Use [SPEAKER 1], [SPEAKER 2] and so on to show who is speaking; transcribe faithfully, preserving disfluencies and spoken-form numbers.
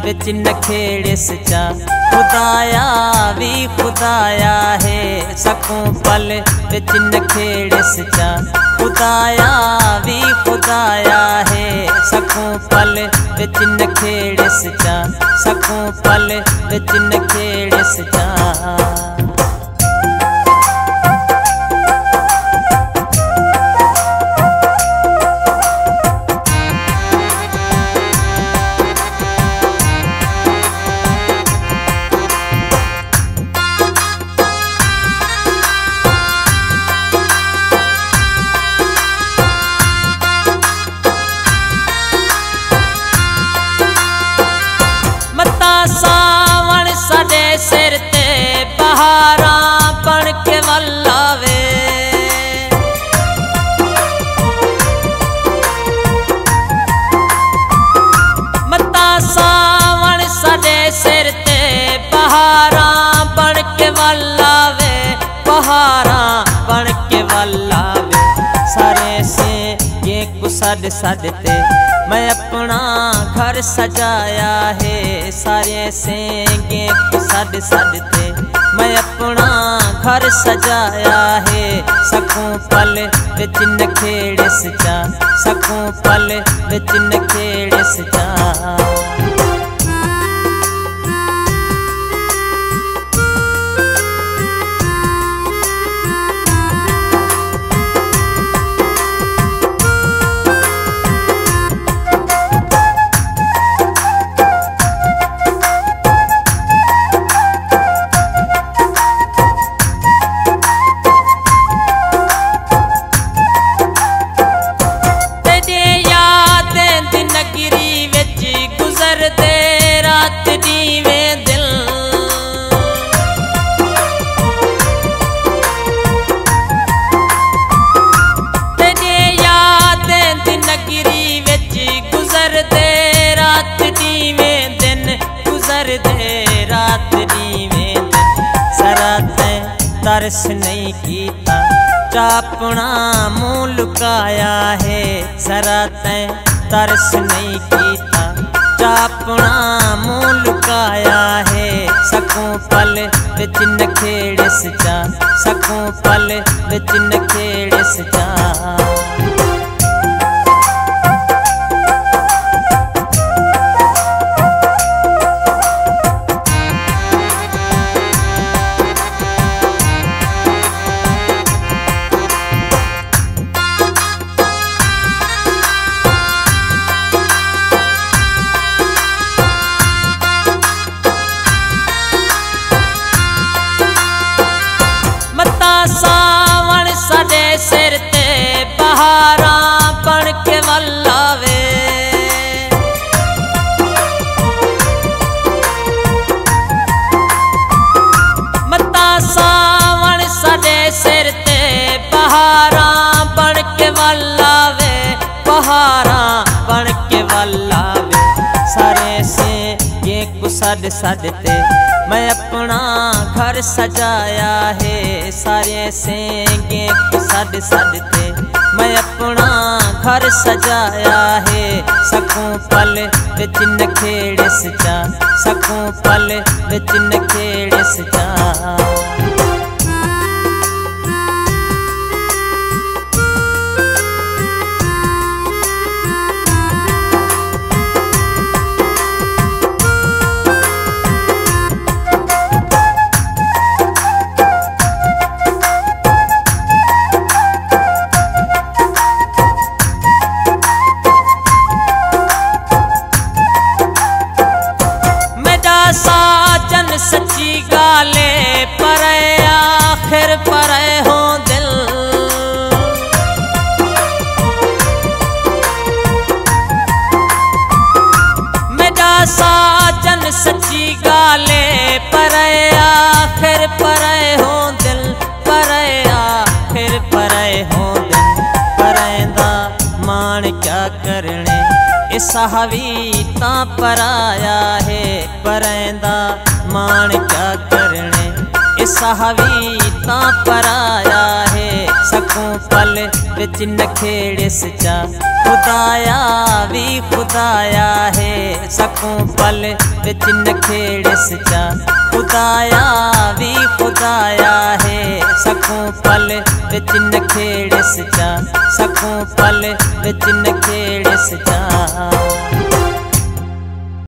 [SPEAKER 1] बिच नखेड़े सचा खुदाया भी खुदाया है सकूं पल बिच नखेड़े सचा खुदाया भी खुदाया है सकूं पल बिच नखेड़े सचा सकूं पल बिच नखेड़े सचा। सावण साडे सिर ते बहारा बन के वल्लावे मता सावण साडे सिर ते बहारा बन के वल्लावे बहारा बन के वल्लावे सारे से ये कुसद सद ते मैं अपना घर सजाया है सारे सेंगे सद सदते मैं अपना घर सजाया है सकूं पल बिच नखेड़े सचा सकूं पल बिच नखेड़े सचा। तरस नहीं कीता चापना मुँह लुकाया है सरा तैं तरस नहीं कीता चापना मुँह लुकाया है सकूं पल बिच नखेड़े सचा सकूं पल बिच नखेड़े सचा। सावण साडे सिर ते बहारा बन के वल्लावे मता सावण साडे सिर ते बहारा बन के वल्लावे बहारा बन के वल्लावे सारे से ये कुसद सदते मैं अपना घर सजाया है सारे सेंगे सद सदते मैं अपना घर सजाया है सकूं पल बिच नखेड़े सचा सकूं पल बिच नखेड़े सचा। साजन सच्ची गाले पर आखिर पर हो दिल मेरा साजन सच्ची गाले पर आखिर पर हो दिल पर आखिर पर हो दिल परेंदा मान क्या करने साहवी ता पराया है परेंदा मान क्या करने साहवी ता पराया है सकूं पल विच नखेड़े सचा। खुदाया भी खुदाया है सकूं पल विच नखेड़े सचा। खुदाया भी खुदाया है सकूं पल विच नखेड़े सचा। सकूं पल विच नखेड़े सचा।